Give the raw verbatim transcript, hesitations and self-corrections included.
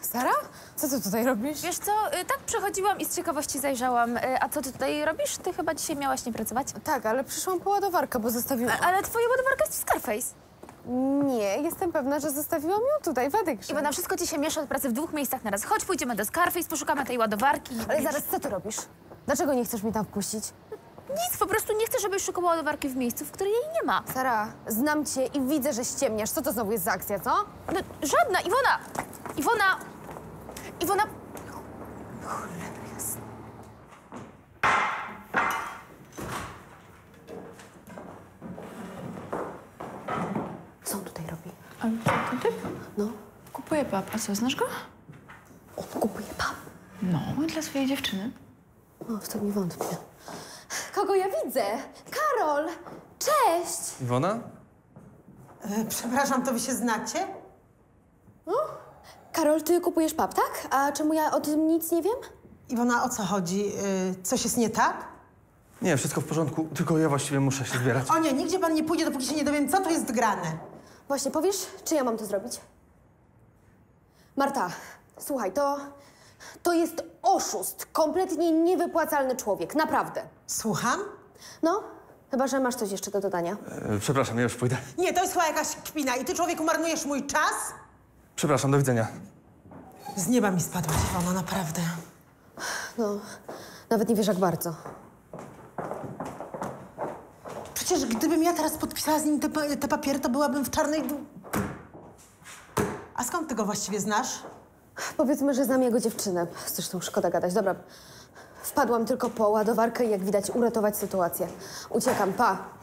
Sara? Co ty tutaj robisz? Wiesz co, y, tak przechodziłam i z ciekawości zajrzałam. Y, A co ty tutaj robisz? Ty chyba dzisiaj miałaś nie pracować? Tak, ale przyszłam po ładowarkę, bo zostawiłam... A, ale twoja ładowarka jest w Scarface. Nie, jestem pewna, że zostawiłam ją tutaj, w Adegrze. Iwona, wszystko ci się miesza od pracy w dwóch miejscach na raz. Chodź, pójdziemy do Scarface, poszukamy tej ładowarki. Ale zaraz, co ty robisz? Dlaczego nie chcesz mi tam wpuścić? Nic, po prostu nie chcę, żebyś szukała ładowarki w miejscu, w której jej nie ma. Sara, znam cię i widzę, że ściemniasz. Co to znowu jest za akcja, co? No, żadna, Iwona! Iwona! Iwona! Cholera jasna. Co on tutaj robi? Ale co, ten typ? No, Kupuje pap. A co, znasz go? on kupuje pap. No, dla swojej dziewczyny. O, w to mi wątpię. Kogo ja widzę? Karol! Cześć! Iwona? E, przepraszam, to wy się znacie? Karol, ty kupujesz pap, tak? A czemu ja o tym nic nie wiem? Iwona, o co chodzi? E, coś jest nie tak? Nie, wszystko w porządku, tylko ja właściwie muszę się zbierać. O nie, nigdzie pan nie pójdzie, dopóki się nie dowiem, co tu jest grane. Właśnie, powiesz, czy ja mam to zrobić? Marta, słuchaj, to... To jest oszust. Kompletnie niewypłacalny człowiek, naprawdę. Słucham? No, chyba że masz coś jeszcze do dodania. E, przepraszam, ja już pójdę. Nie, to jest chyba jakaś kpina i ty, człowieku, marnujesz mój czas? Przepraszam, do widzenia. Z nieba mi spadłaś, Iwona, naprawdę. No, nawet nie wiesz, jak bardzo. Przecież gdybym ja teraz podpisała z nim te, pa- te papiery, to byłabym w czarnej... du- A skąd ty go właściwie znasz? Powiedzmy, że znam jego dziewczynę. Zresztą szkoda gadać. Dobra, wpadłam tylko po ładowarkę i jak widać uratować sytuację. Uciekam, pa.